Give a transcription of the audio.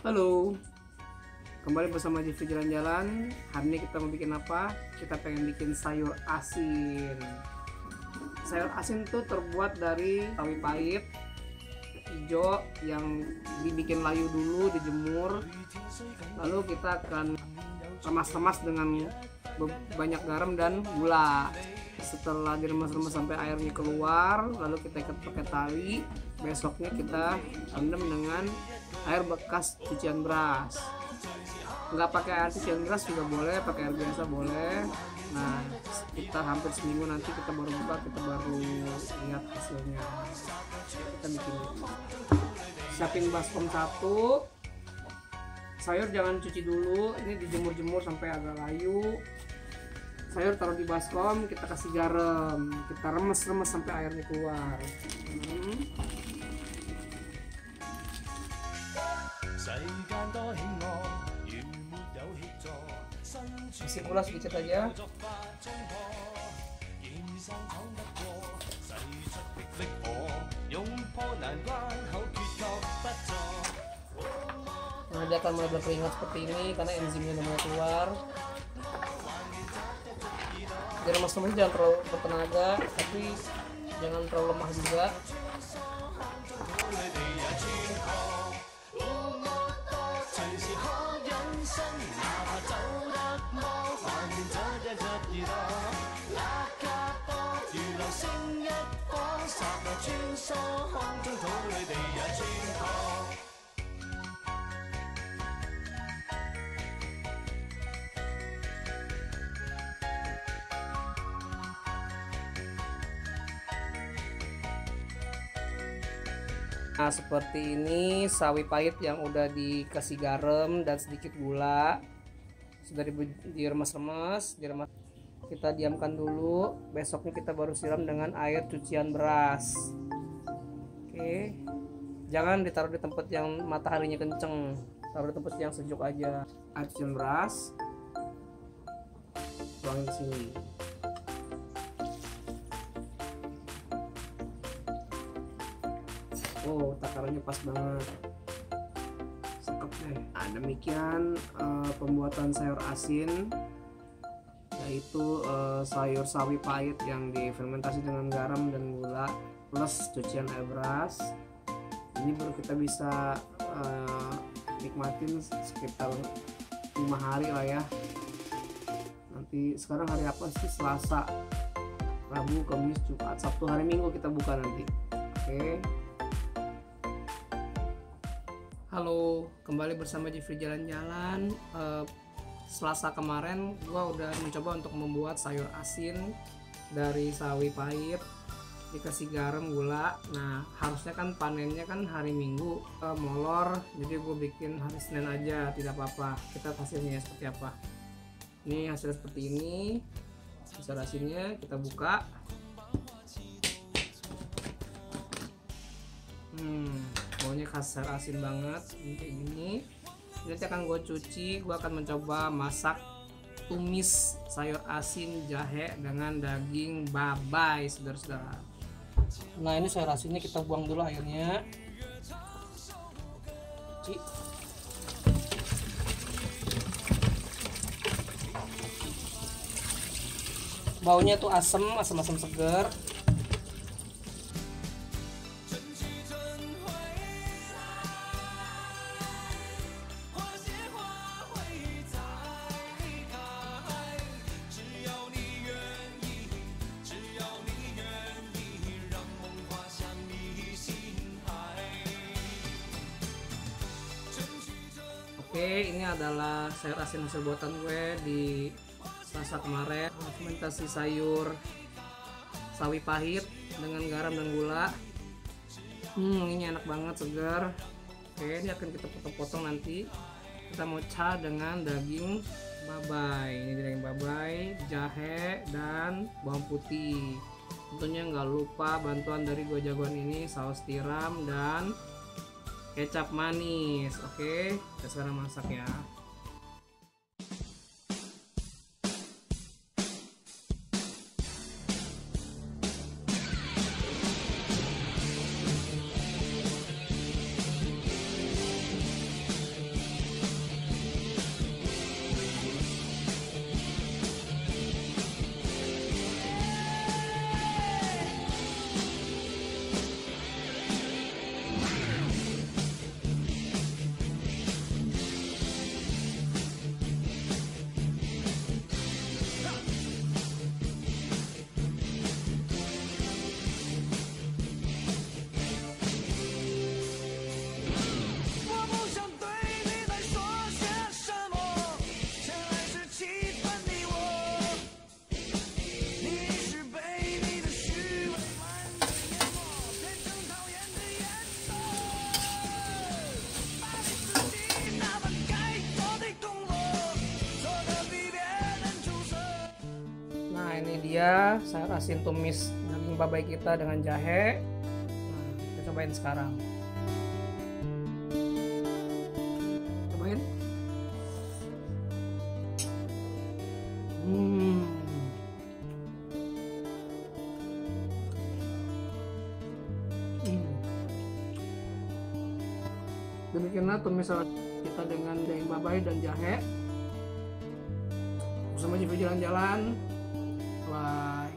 Halo, kembali bersama Jeffrey Jalan-Jalan. Hari ini kita mau bikin apa? Kita pengen bikin sayur asin. Sayur asin tuh terbuat dari sawi pahit hijau yang dibikin layu dulu, dijemur. Lalu kita akan remas-remas dengan banyak garam dan gula. Setelah diremas-remas sampai airnya keluar, lalu kita ikat pakai tali. Besoknya kita rendam dengan air bekas cucian beras. Nggak pakai air cucian beras juga boleh, pakai air biasa boleh. Nah, kita hampir seminggu nanti kita baru buka, kita baru lihat hasilnya. Kita bikin dulu. Siapin baskom 1. Sayur jangan cuci dulu, ini dijemur-jemur sampai agak layu. Sayur taruh di baskom, kita kasih garam, kita remes-remes sampai airnya keluar. Kasih gula sedikit aja. Nah, dia akan mulai berkeringat seperti ini karena enzimnya udah mulai keluar. Jadi remas-remasnya jangan terlalu bertenaga, tapi jangan terlalu lemah juga. Nah, seperti ini sawi pahit yang udah dikasih garam dan sedikit gula, sudah diremas-remas. Kita diamkan dulu, besoknya kita baru siram dengan air cucian beras. Oke, jangan ditaruh di tempat yang mataharinya kenceng, taruh di tempat yang sejuk aja. Air cucian beras tuangin di sini. Oh, takarannya pas banget, cakep deh. Nah, demikian pembuatan sayur asin, yaitu sayur sawi pahit yang difermentasi dengan garam dan gula plus cucian air beras. Ini baru kita bisa nikmatin sekitar 5 hari lah ya. Nanti sekarang hari apa sih? Selasa, Rabu, Kamis, Jumat, Sabtu, hari Minggu kita buka nanti. Oke. Halo, kembali bersama Jeffrey Jalan-Jalan. Selasa kemarin gua udah mencoba untuk membuat sayur asin dari sawi pahit, dikasih garam, gula. Nah, harusnya kan panennya kan hari Minggu, molor, jadi gue bikin hari Senin aja, tidak apa-apa. Kita hasilnya seperti apa. Ini hasilnya seperti ini. Sayur asinnya kita buka. Baunya khas sayur asin banget, ini kayak gini. Nanti akan gue cuci, gue akan mencoba masak tumis sayur asin jahe dengan daging babai, saudara-saudara. Nah, ini sayur asinnya kita buang dulu airnya. Cuci. Baunya tuh asem seger. Oke, ini adalah sayur asin hasil buatan gue di Selasa kemarin. Fermentasi sayur sawi pahit dengan garam dan gula. Ini enak banget, segar. Oke, ini akan kita potong-potong nanti. Kita mau dengan daging babai. Ini daging babai, jahe, dan bawang putih. Tentunya nggak lupa bantuan dari dua jagoan ini, saus tiram dan kecap manis. Oke, kita sekarang masak ya. dia sayur asin tumis daging babai kita dengan jahe. Nah, kita cobain sekarang. Cobain. Demikianlah tumis salad kita dengan daging babai dan jahe. Bersama Jeffrey jalan-jalan. Bye.